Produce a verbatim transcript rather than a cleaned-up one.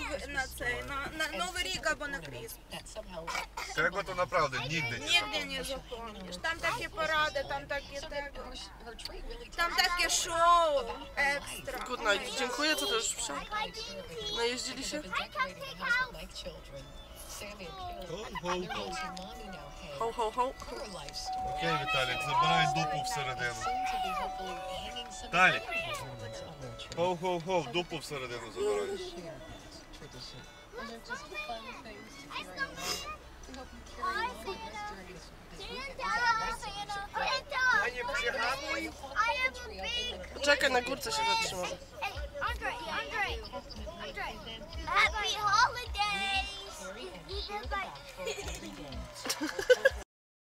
на цей, на, на Новий рік або на Крісмас. Tego to naprawdę nigdy nie Нігде не запомниш. Там такі паради, там такі tego. Там таке шоу екстра. Good night. Dziękuję, co to już psia? Najeździli się? Ho, ho, ho. Окей, Віталік, забирай дупу всередину. Віталік. Хоу-хоу-хоу, дупу всередину забирай. Czekaj, na górce się zatrzymam. Hey, Andre, Andre, Andre. Happy holidays!